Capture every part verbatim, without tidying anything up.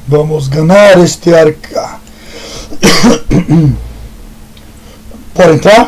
Vamos ganhar este arca. Pode entrar?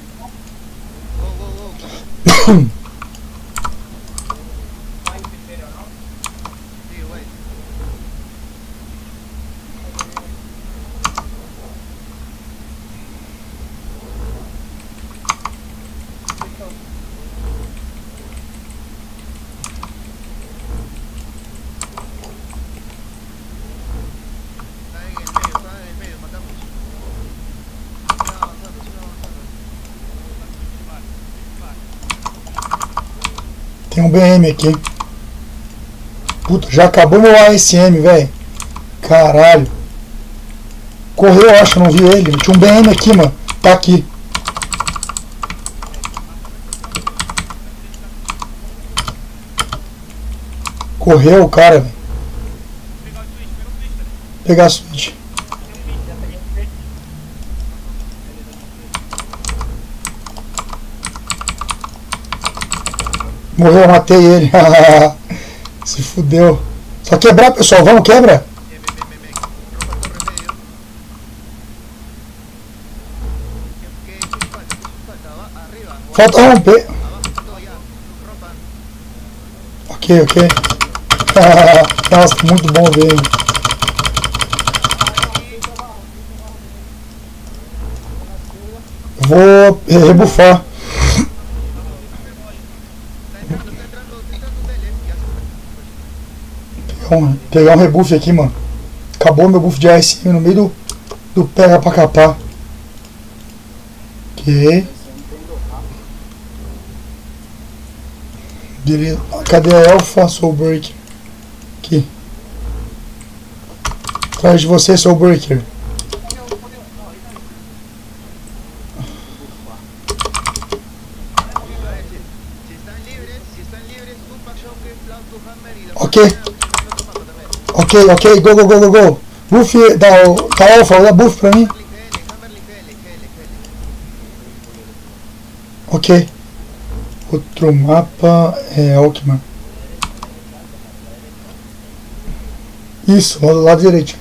Tem um B M aqui. Puta, já acabou meu A S M, velho. Caralho. Correu, eu acho, eu não vi ele. Tinha um B M aqui, mano. Tá aqui. Correu o cara, velho. Pegar a switch. Morreu, eu matei ele. Se fudeu. Só quebrar, pessoal. Vamos, quebra. Falta romper. Ok, ok. Nossa, muito bom ver. Vou rebufar. Vamos pegar um rebuff aqui, mano. Acabou meu buff de A S M no meio do, do pega pra capar. Ok. Beleza. Cadê a Elfa Soul Breaker? Aqui. Atrás de você, Soul Breaker. Ok. Ok, ok, go, go, go, go, go. Buff da, da Alpha, dá buff pra mim. Ok. Outro mapa é Alckmin. Isso, do lado direito.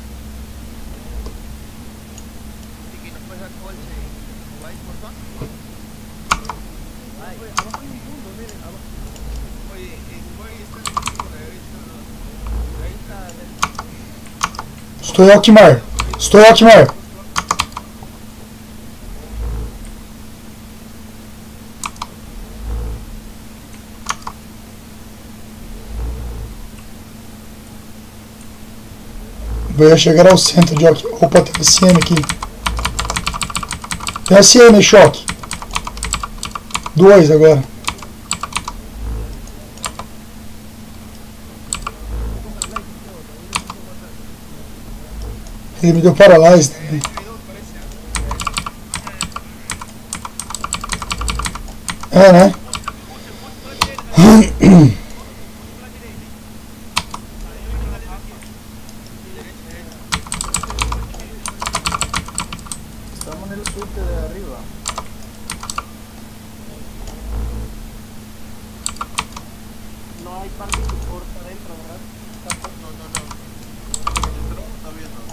Estou em Alckmin. Estou em Alckmin. Vou chegar ao centro de Alckmin. Opa, tem S M aqui. Tem S M, choque. Dois agora. Ele me deu paralyse também. É, né? Estamos en el surte de arriba. No hay parte de support adentro, ¿verdad? No, no, no. Dentro todavía no.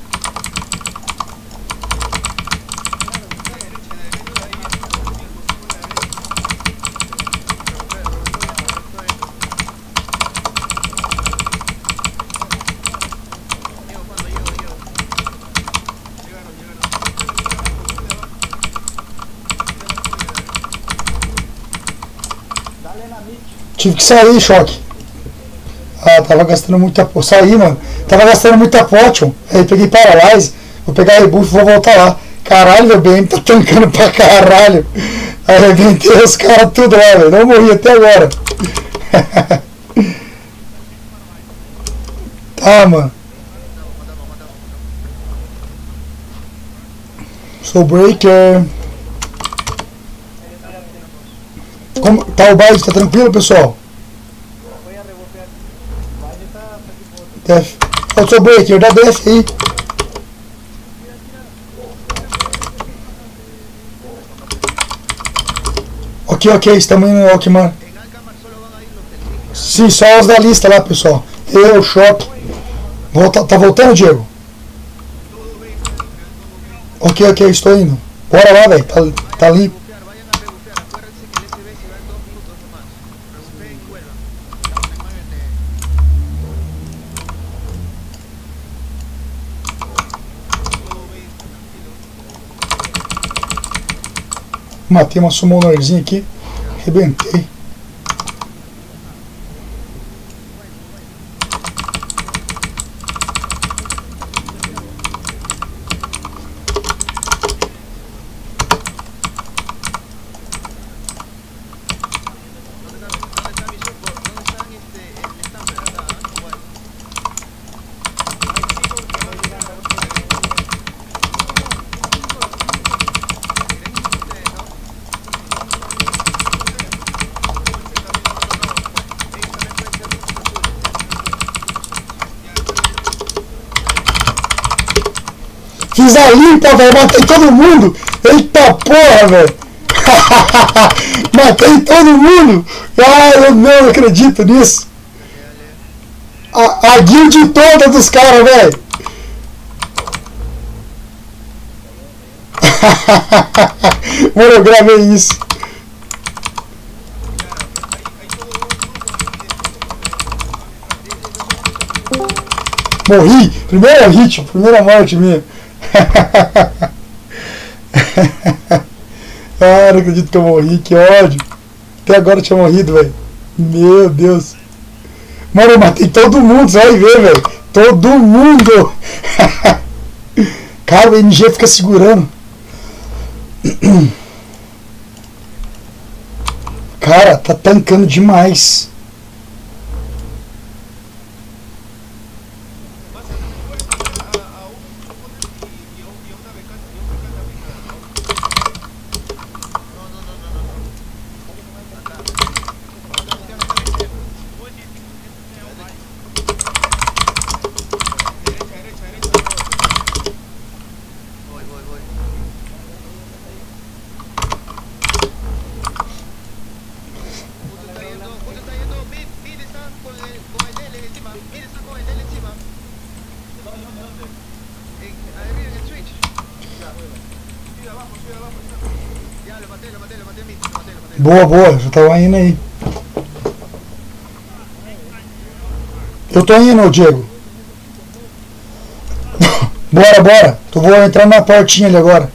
Tive que sair, choque. Ah, tava gastando muita potion. Saí, mano. Tava gastando muita potion. Aí peguei paralyze. Vou pegar rebuff e vou voltar lá. Caralho, meu B M tá tancando pra caralho. Arrebentei os caras tudo lá, velho. Não morri até agora. Tá, mano. Soul Breaker. Como tá o baile? Tá tranquilo, pessoal? Def. Ó, Soul Breaker, dá def aí. Ok, ok, estamos indo no Alckmin. Sim, só os da lista lá, pessoal. Eu, Choque. Volta, tá voltando, Diego? Ok, ok, estou indo. Bora lá, velho. Tá, tá limpo. Matei uma summonerzinha aqui. Arrebentei. Fiz a limpa, velho. Matei todo mundo. Eita porra, velho. Matei todo mundo. Ai, eu não acredito nisso. A, a guild toda dos caras, velho. Mano, eu gravei isso. Morri. Primeira hit, primeira morte minha. Ah, não acredito que eu morri, que ódio. Até agora eu tinha morrido, velho. Meu Deus. Mano, eu matei todo mundo, você vai ver, velho. Todo mundo. Cara, o M G fica segurando. Cara, tá tancando demais. Boa, boa, já tava indo aí. Eu tô indo, Diego. Bora, bora. Tu vou entrar na portinha ali agora.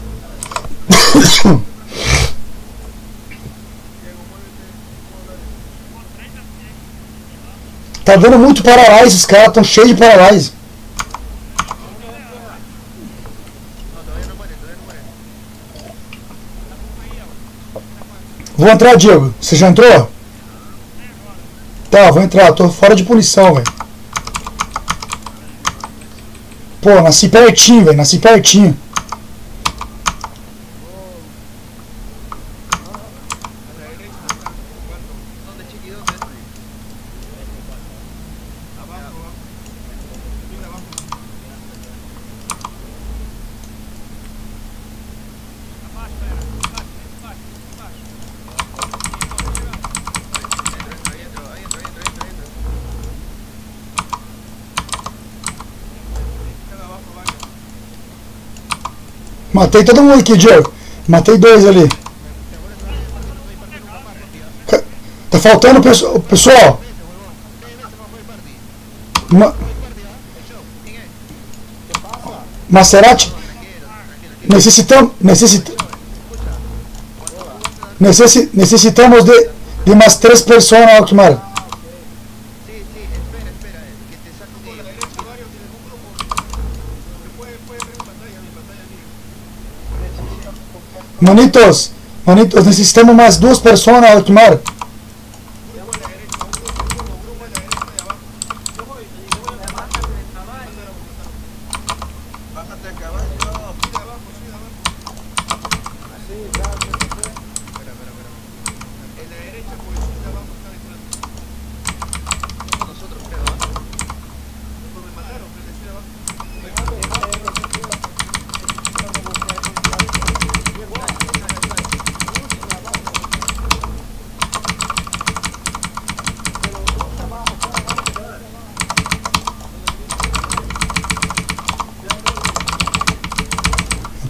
Tá dando muito paralyze, os caras tão cheios de paralyze. Vou entrar, Diego. Você já entrou? Tá, vou entrar. Tô fora de punição, velho. Pô, nasci pertinho, velho. Nasci pertinho. Matei todo mundo aqui, Diego. Matei dois ali. Tá faltando o pessoal. Ma Maserati. Necessitamos. Necessit necessi necessitamos de, de umas três pessoas, Alkmaar. Manitos, manitos, necesitamos más dos personas, Alkmaar.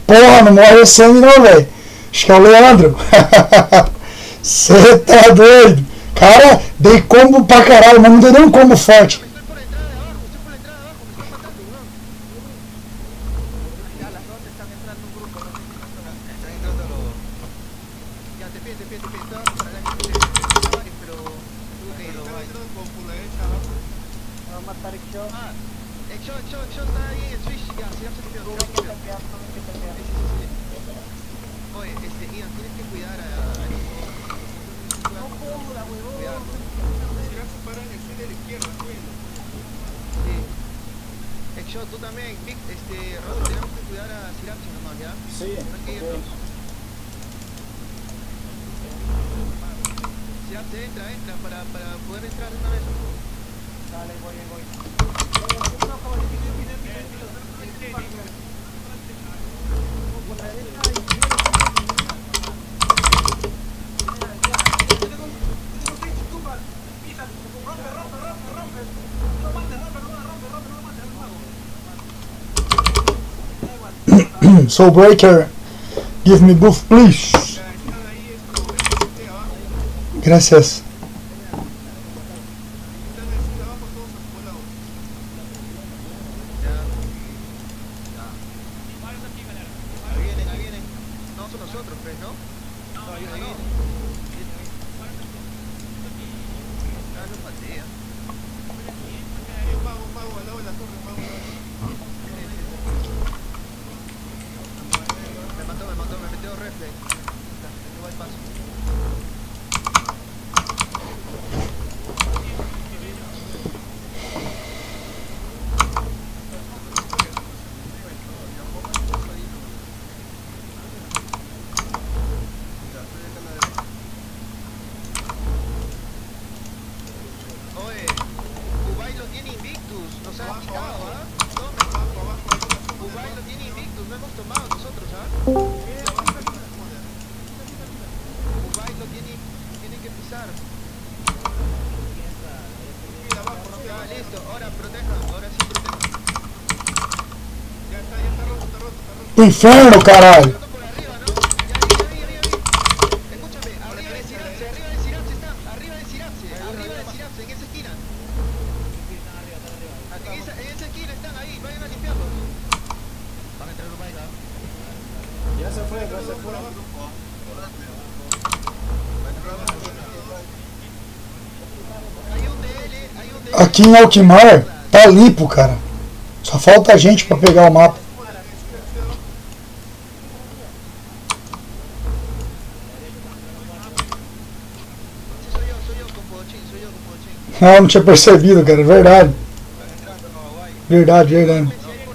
Porra, não morre esse aí não, velho. Acho que é o Leandro. Você tá doido. Cara, dei combo pra caralho, mas não deu nem um combo forte. Estoy por la entrada de abajo, estoy por la entrada de abajo, me están matando, weón. Ya, las dos están entrando un grupo, no sé si no están. Están entrando los... Ya, te pide, te pide, te pide, estaba para la gente, varios, pero... Tuve que ir, lo voy. Vamos a matar Exo. Ah, Exo, Exo, Exo está ahí en el Switch, ya, si no se te quedó. Oye, este, Ian, tienes que cuidar a... No joda, huevón. Sí. Exo, tú también, Vic, este, Raúl, tenemos que cuidar a Sirachi nomás, ¿ya? Sí. No hay que ir todos. Sirachi, entra, entra, para, para poder entrar de una vez. Dale, voy, voy. Soul Breaker, give me buff, please. Gracias. Inferno, caralho! Aqui em Alkmaar tá limpo, cara. Só falta gente pra pegar o mapa. Não, não tinha percebido, cara. Verdade. Verdade, verdade.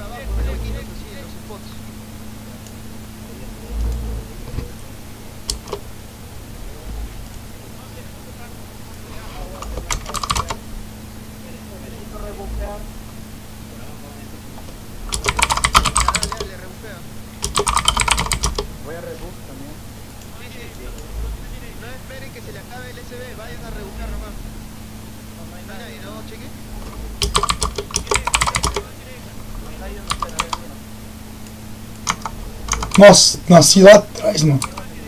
Nossa, nasci lá atrás, mano.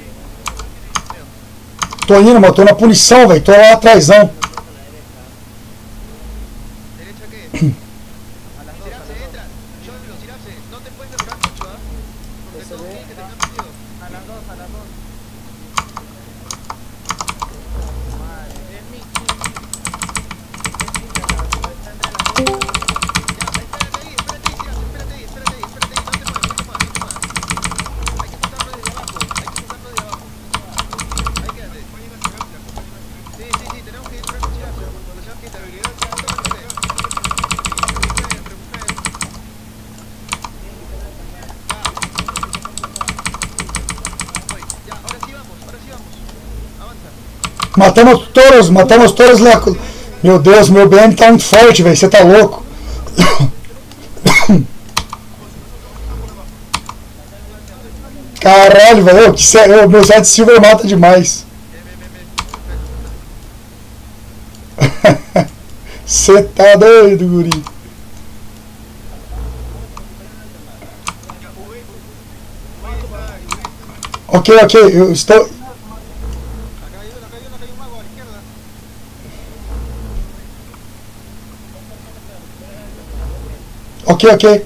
Tô indo, mano. Tô na punição, velho. Tô lá atrásão. Matamos todos, matamos todos lá. Meu Deus, meu B M tá muito forte, velho. Você tá louco. Caralho, velho. Que sério, meu Zé de Silver mata demais. Você tá doido, guri. Ok, ok, eu estou... Acá hay uno, acá hay uno, acá hay un mago a la izquierda. Ok, ok.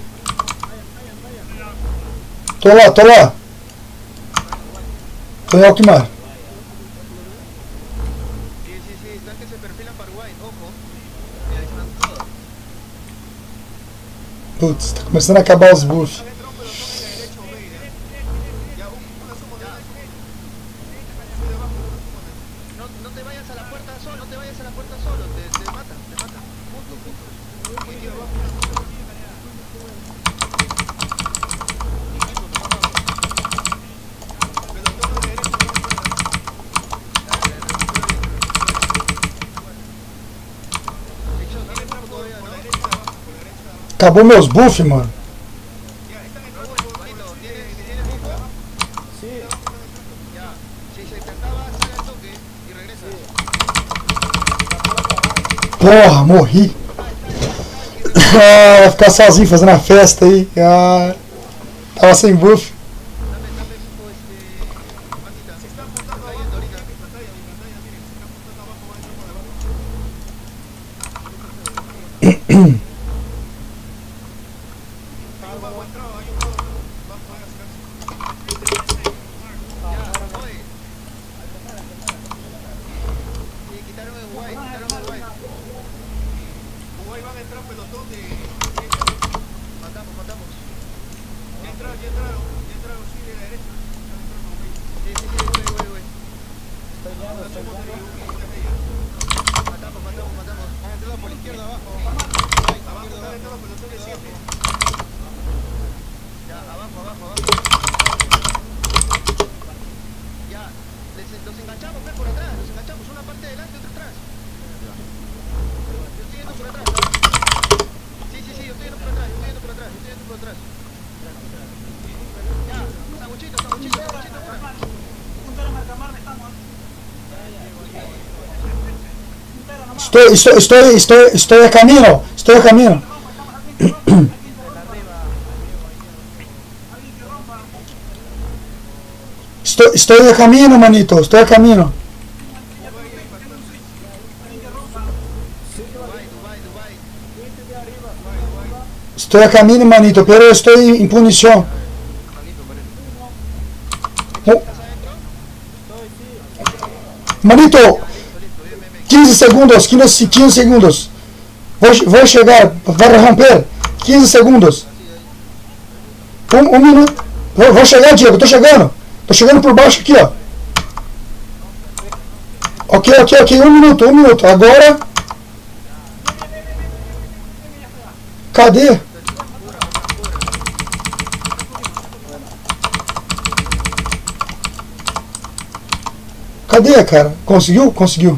Tô lá, tô lá. Tô em Alquimar. Sí, sí, sí, están que se perfilan para Uruguay, ojo. Y ahí están todos. Putz, tá começando a acabar os buffs. Entra un pelotón en la derecha, Oveida. Ya, un, una sumo, ya. No, no te vayas a la puerta solo, no te vayas a la puerta solo, te, te matan, te matan. Juntos, juntos. Muy tío, abajo. Acabou meus buffs, mano. Porra, morri. Ah, vai ficar sozinho fazendo a festa aí. Ah, tava sem buff. Los enganchamos, ve por atrás, los enganchamos, una parte adelante, otra atrás. Yo estoy yendo por atrás, ¿no? Sí, sí, sí, yo estoy yendo por atrás, yo estoy yendo por atrás, yo estoy yendo por atrás. Ya, sanguchito, sanguchito, sanguchito, afuera. Estoy, estoy, estoy, estoy, estoy a camino, estoy a camino. Estoy, estoy a camino, manito, estoy a camino. Estoy a camino, manito, pero estoy en punición. Oh. Manito, quinze segundos, quinze, quinze segundos. Vou, vou chegar, vai romper. quinze segundos. Um, um minuto. Vou, vou chegar, Diego, tô chegando. Tô chegando por baixo aqui, ó. Ok, ok, ok. Um minuto, um minuto. Agora. Cadê? Cadê, cara? Conseguiu? Conseguiu.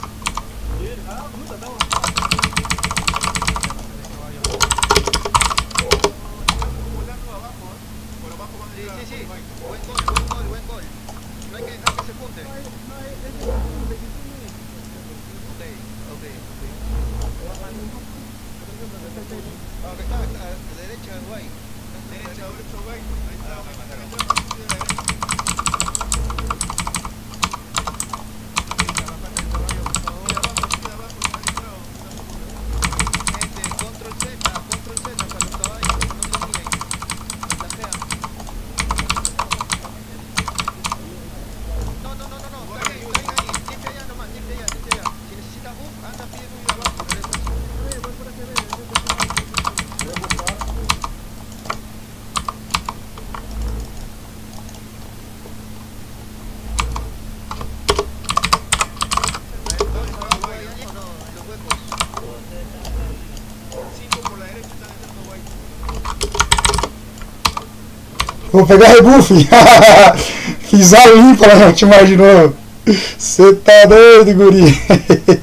Vou pegar rebuff. Fiz a limpa lá no Alquimar de novo. Você tá doido, guri.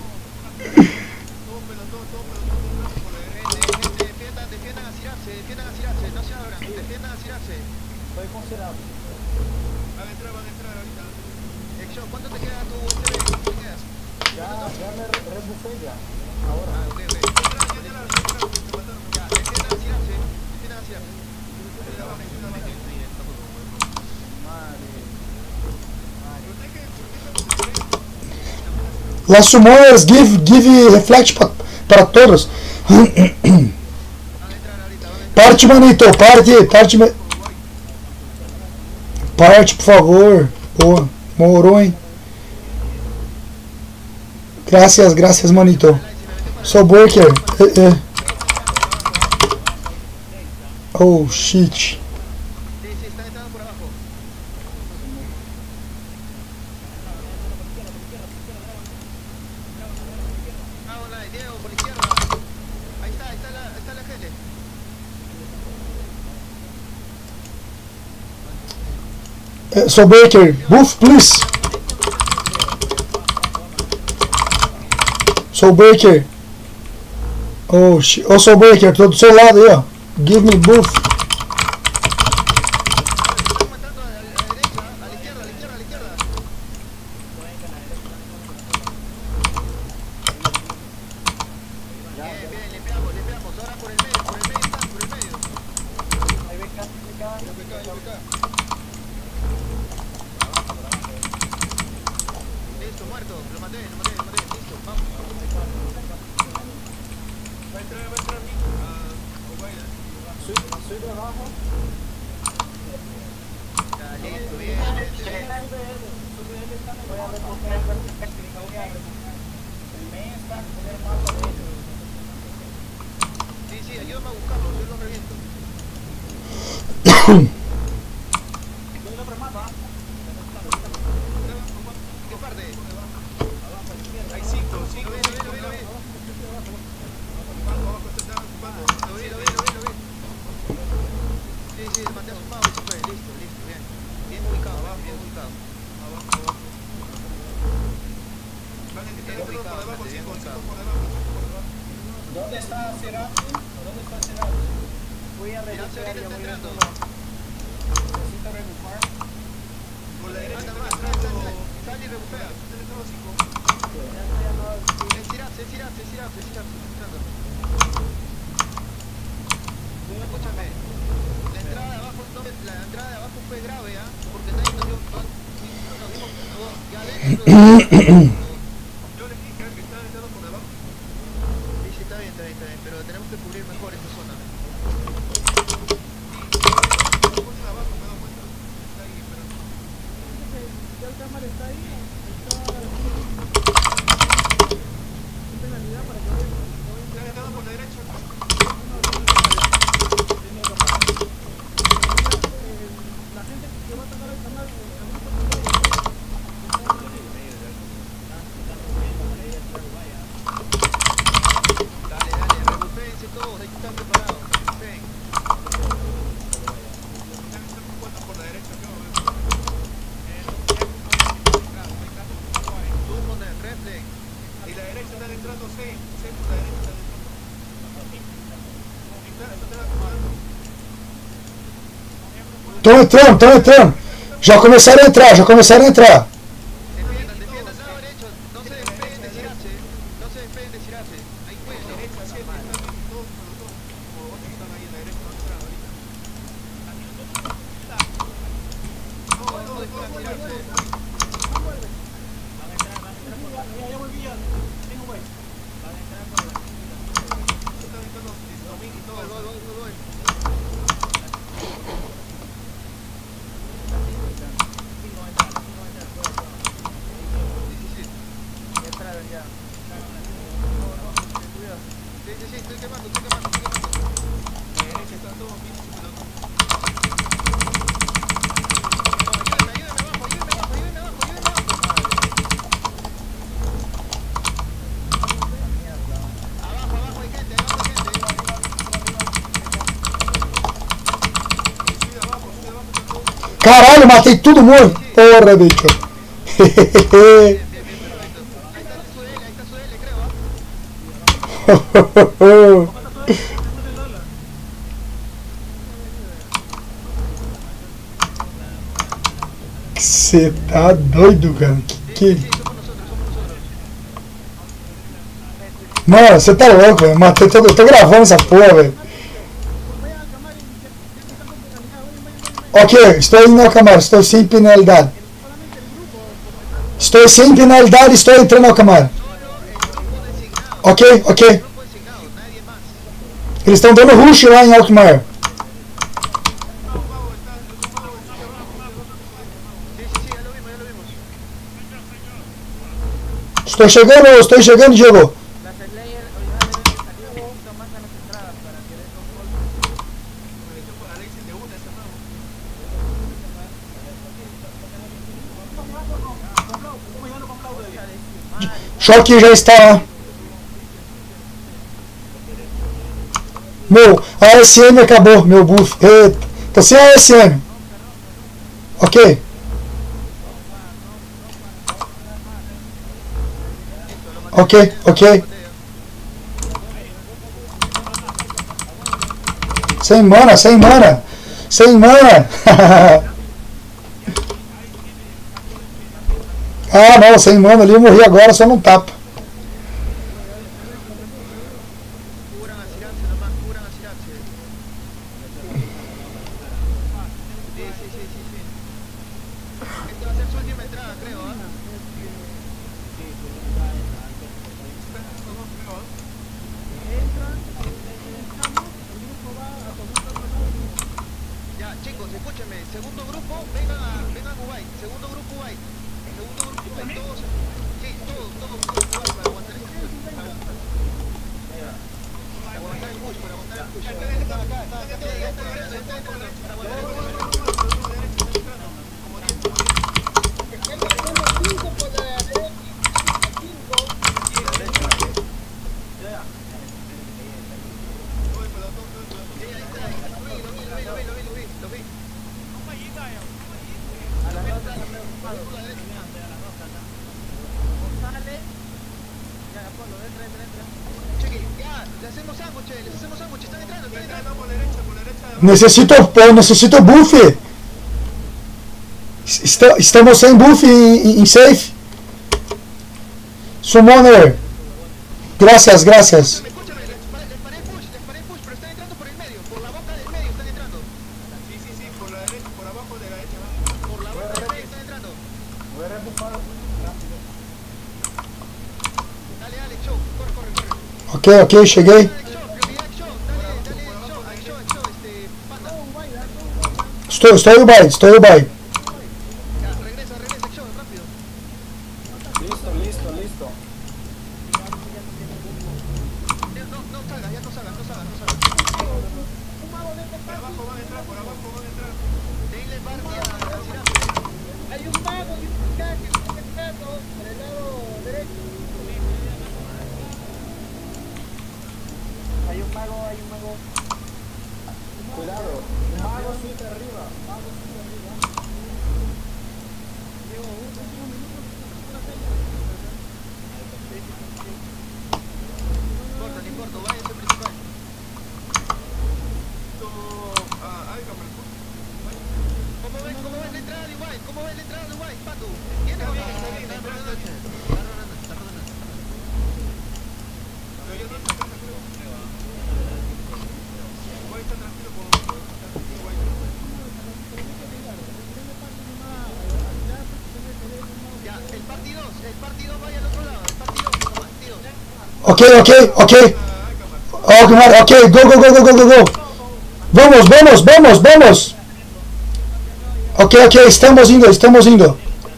Las summoners give, give reflect pa, para todos. Van a entrar ahorita, van a entrar. Parte, manito, parte, parte. ma- Parte, por favor. Boa, morou, hein? Gracias, gracias, manito. Light, si me metió para Sou breaker. Eh, eh. Oh, shit. Sí, sí, están entrando por abajo. Ah, online, Diego, por la izquierda. Ahí está, ahí está la, ahí está la gente. Eh, Sou breaker. Buff, please. Sou breaker. Oh, shit. Oh, sou breaker. Tô do seu lado aí, ó. Give me buff. Están matando a la, a la derecha, a la izquierda, a la izquierda, a la izquierda. Bien, bien, limpiamos, limpiamos. Ahora por el medio, por el medio están, por el medio. Ahí B K, B K, B K, B K. Listo, muerto. Lo maté, lo maté, lo maté. Listo, vamos. Va a entrar, va a entrar Nico. Ah, Oguaira. Soy de abajo. Ya, listo, bien, bien, bien. Sí, sí, ayúdame a buscarlo, yo lo reviento. ¿Qué parte? Hay cinco, cinco. Lo vi, lo vi, lo vi, lo vi. Lo vi, lo vi, lo vi, lo vi. Sí, sí, le maté a su pavo y se fue. Listo, listo, bien. Bien ubicado, bien ubicado. Bien ubicado, bien ubicado. ¿Dónde está Cerati? ¿Dónde está Cerati? Voy a Mirá, revisar, ahorita ya está voy a entrando. necesito rebufar. Por la derecha, atrás, atrás, atrás. Sal y rebufea. Es Sirap, es Sirap, es Sirap, es Sirap, está entrando. Escúchame. La entrada de abajo, no, la entrada de abajo fue grave, ¿ah? Porque nadie nos dio, no, nos dimos, no, ya adentro. Yo les dije que estaban entrando por debajo. Sí, sí, está bien, está bien, está bien, pero tenemos que cubrir mejor esta zona. Dale, dale, rebuféense todos, hay que estar preparados, rebufeen. Zoom con el reflex. Y la derecha están entrando seis, seis por la derecha están entrando. Tô entrando, tô entrando. Já começaram a entrar, já começaram a entrar. Defiendan, defiendan, lado derecho, no se despeguen de Sirache, no se despeguen de Sirache. Ahí pueden, derecha, siete, están todos, todos, como otros están ahí en la derecha, no entran ahorita. Todos, todos, todos, Sirache. Están entrando Domingo y todo. Voy, voy, voy, voy. Sí, sí, sí, estoy quemando, estoy quemando, estoy quemando. La derecha están todos bien, pero no. No, ayúdenme, ayúdenme abajo, ayúdenme abajo, ayúdenme abajo, ayúdenme abajo. Abajo, abajo hay gente, abajo hay gente. Sube abajo, sube abajo, están todos. Caralho, matei todo mundo. Porra, bicho. Bien, bien, bien, perfecto. Ahí está su L, ahí está su L, creo, ¿ah? Você tá doido, cara? Que que... Sí, somos nosotros, somos nosotros. Mano, você tá louco, velho. Matei todo. Eu tô gravando essa porra, velho. Ok, estou indo ao Camaro, estou sem penalidade. Estoy sin penalidad, estoy entrando al Camar. Ok, ok. Grupo designado, nadie más. Eles estão dando rush lá em Alkmaar. Sí, sí, sí, ya lo vimos, ya lo vimos. Estou chegando, estou chegando, Diego. Las Slayer ahorita deben de salir un poquito más a las entradas para que den los golpes. Choque já está. Meu, a S M acabou, meu buff. Eita, tô sem a S M. Ok. Ok, ok. Sem mana, sem mana. Sem mana. Ah, não, sem mana ali eu morri agora, só não tapa. Cubran a Sirache nomás, cubran a Sirache. Sí, sí, sí, sí, sí. Esta va a ser su última entrada, creo, ¿ah? Ya, chicos, escúchenme. Segundo grupo, vengan a, vengan a Kuwait. Segundo grupo Kuwait. Segundo grupo Kuwait, todos. Sí, todos, todos, todos Kuwait para aguantar el push. Para aguantar el push, para aguantar el push. Está acá, está acá, está acá, está acá, está acá, para aguantar el push. Sí, ahí está, ahí está. Lo vi, lo vi, lo vi, lo vi, lo vi, lo vi, lo vi. A las dos están preocupados. Sale. Ya, Apolo, entra, entra, entra. Chequi, ya, le hacemos sándwiches, les hacemos sándwiches, están entrando, están entrando. Necessito, eu necessito buff. Está, estamos sem buff em, em safe. Summoner. Gracias, gracias. Escúchame, escúchame, les, pa- les paré push, les paré push, pero están entrando por el medio, por la boca del medio están entrando. Sí, sí, sí, por la derecha, por abajo de la derecha. Por la boca del medio están entrando. Voy a reempujar rápido. Dale, Alex, show, corre, corre, corre. Ok, ok, cheguei. Alex, show, prioridad, show, dale, dale, show, Alex, show, show, este, panda. Estou, estou no bye, estou no bye. Ya, regresa, regresa, show, rápido. Listo, listo, listo. Ya, No, no salgas, ya no salgas, no salgas, no salgas. Por abajo van a entrar, por abajo van a entrar. Denle party a, a Sirache. Hay un mago y un muchacho que está entrando por el lado derecho. Hay un mago, hay un mago. Cuidado. Mago suite arriba. Mago suite arriba. No importa, no importa, váyanse principal. ¿Cómo ven, cómo ven la entrada de Uruguay? ¿Cómo ven la entrada de Uruguay, Pato? ¿Viene o no? Está bien, está rodando, está rodando, está rodando. Ya, el partido, el partido vaya al otro lado, el partido, partido. Ok, ok, ok. Alkmaar, ok, go, go, go, go, go, go, go. Vamos, vamos, vamos, vamos. Ok, ok, estamos indo, estamos indo.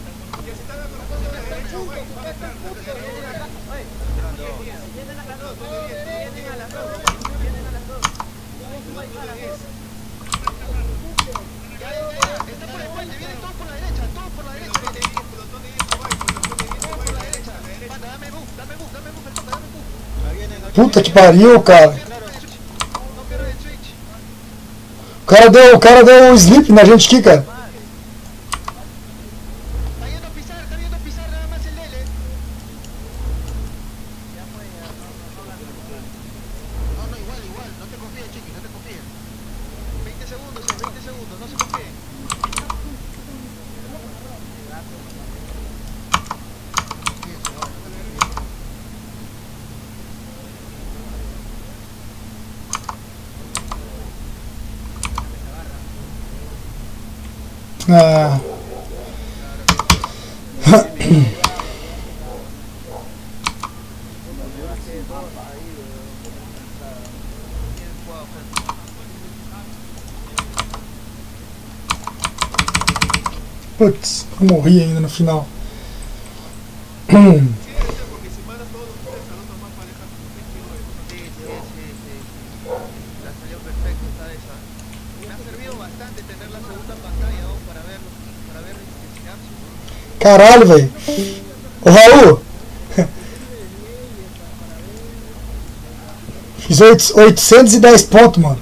Ya, ya, ya, está por el puente, vienen todos por la derecha, todos por la derecha, vienen. Todos por la derecha. Panda, dame buff, dame buff, dame buff, el toque, dame buff. Puta que pariu, cara. No pierdas el switch. O cara deu, o cara deu um sleep na gente aqui, cara. Está yendo a pisar, está yendo a pisar nada más el L. No, no, igual, igual, no te confíes, chiqui, no te confíes. veinte segundos, eh, veinte segundos, no se confíen. Ah. Putz, eu morri ainda no final. Sí, debe ser, porque si mandas todos los ustedes a los más parejas con seis kilos de cosas. Sí, sí, sí, sí. La salió perfecta esta esa. Me ha servido bastante tener la segunda pantalla, ¿no? Para ver, para ver este sinapsis. Caralho, velho. Ô Raul! Fiz oito- oitocentos e dez pontos, mano.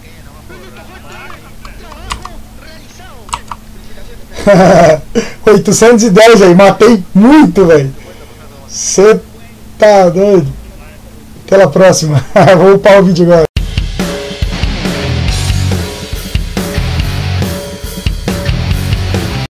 oitocentos e dez aí, matei muito, velho. Você tá doido? Até a próxima. Vou upar o vídeo agora.